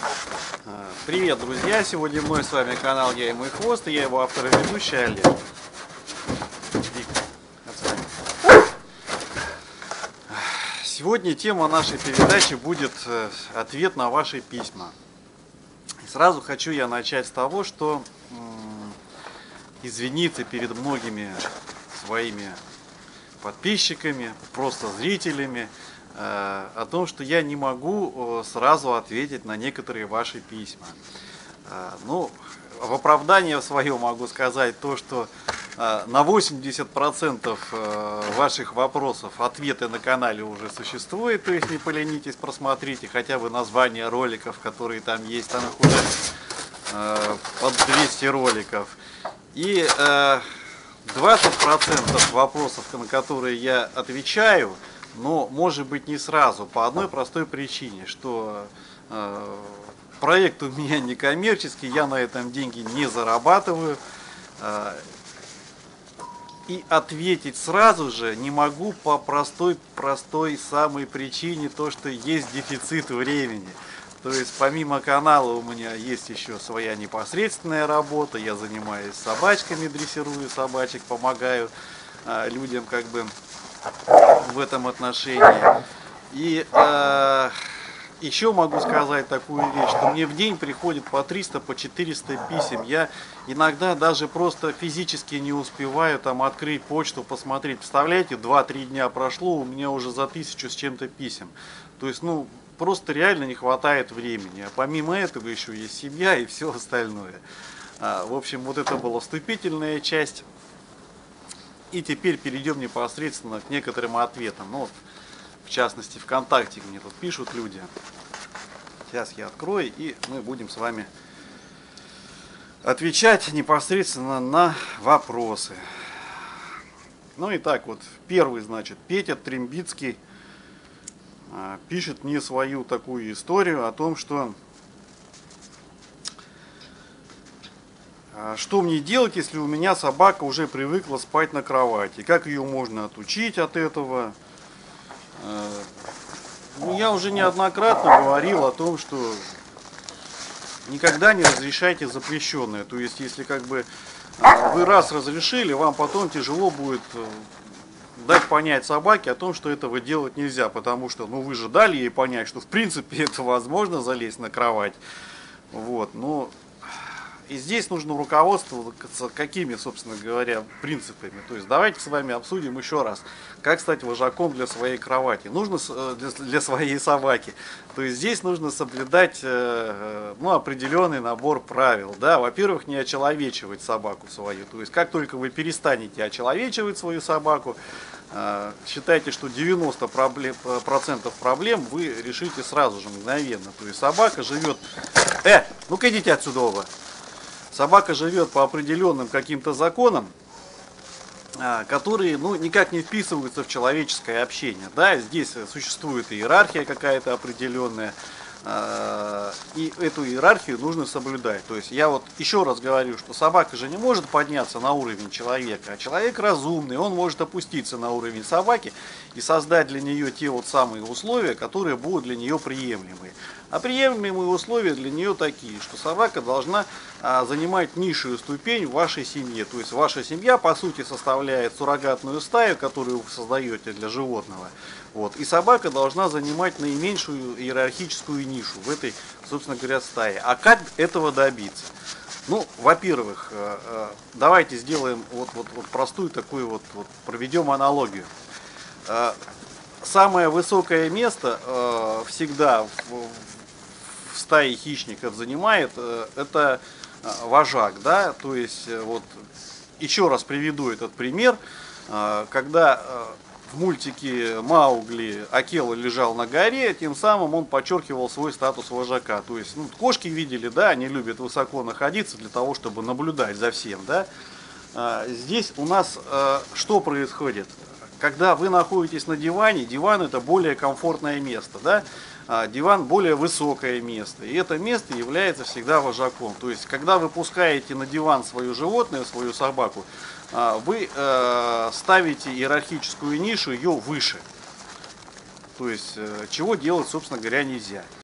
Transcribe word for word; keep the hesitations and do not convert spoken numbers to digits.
Привет, друзья! Сегодня мной с вами канал Я и мой хвост, и я его автор и ведущий Олег. Сегодня тема нашей передачи будет ответ на ваши письма. И сразу хочу я начать с того, что извиниться перед многими своими подписчиками, просто зрителями, о том, что я не могу сразу ответить на некоторые ваши письма. Ну, в оправдание свое могу сказать то, что на восемьдесят процентов ваших вопросов ответы на канале уже существуют, то есть не поленитесь, просмотрите хотя бы названия роликов, которые там есть, там их уже под двести роликов. И двадцать процентов вопросов, на которые я отвечаю, но может быть не сразу, по одной простой причине, что э, проект у меня не коммерческий, я на этом деньги не зарабатываю, э, и ответить сразу же не могу по простой, простой самой причине, то что есть дефицит времени. То есть помимо канала у меня есть еще своя непосредственная работа, я занимаюсь собачками, дрессирую собачек, помогаю э, людям как бы в этом отношении. И э, еще могу сказать такую вещь, что мне в день приходит по триста, по четыреста писем. Я иногда даже просто физически не успеваю там открыть почту, посмотреть. Представляете, два-три дня прошло, у меня уже за тысячу с чем-то писем. То есть, ну, просто реально не хватает времени. А помимо этого еще есть семья и все остальное. А, в общем, вот это была вступительная часть. И теперь перейдем непосредственно к некоторым ответам. Ну, вот, в частности, ВКонтакте мне тут пишут люди. Сейчас я открою, и мы будем с вами отвечать непосредственно на вопросы. Ну и так вот, первый, значит, Петя Трембицкий пишет мне свою такую историю о том, что что мне делать, если у меня собака уже привыкла спать на кровати? Как ее можно отучить от этого? Ну, я уже неоднократно говорил о том, что никогда не разрешайте запрещенное. То есть, если как бы вы раз разрешили, вам потом тяжело будет дать понять собаке о том, что этого делать нельзя. Потому что, ну, вы же дали ей понять, что в принципе это возможно, залезть на кровать. Вот, но... И здесь нужно руководствоваться какими, собственно говоря, принципами. То есть давайте с вами обсудим еще раз, как стать вожаком для своей кровати. Нужно для, для своей собаки. То есть здесь нужно соблюдать ну, определенный набор правил. Да? Во-первых, не очеловечивать собаку свою. То есть как только вы перестанете очеловечивать свою собаку, считайте, что девяносто процентов проблем вы решите сразу же, мгновенно. То есть собака живет... Э, ну-ка идите отсюда оба. Собака живет по определенным каким-то законам, которые ну, никак не вписываются в человеческое общение. Да, здесь существует иерархия какая-то определенная, и эту иерархию нужно соблюдать. То есть я вот еще раз говорю, что собака же не может подняться на уровень человека, а человек разумный, он может опуститься на уровень собаки и создать для нее те вот самые условия, которые будут для нее приемлемые. А приемлемые условия для нее такие, что собака должна а, занимать низшую ступень в вашей семье. То есть ваша семья по сути составляет суррогатную стаю, которую вы создаете для животного. Вот. И собака должна занимать наименьшую иерархическую нишу в этой, собственно говоря, стае. А как этого добиться? Ну, во-первых, давайте сделаем вот, вот, вот простую такую вот, вот, проведем аналогию. Самое высокое место всегда в в стае хищников занимает это вожак, да, то есть вот еще раз приведу этот пример, когда в мультике Маугли Акела лежал на горе, тем самым он подчеркивал свой статус вожака. То есть, ну, кошки видели, да, они любят высоко находиться для того, чтобы наблюдать за всем, да. Здесь у нас что происходит? Когда вы находитесь на диване, диван это более комфортное место, да. Диван более высокое место, и это место является всегда вожаком. То есть, когда вы пускаете на диван свое животное, свою собаку, вы ставите иерархическую нишу ее выше. То есть, чего делать, собственно говоря, нельзя.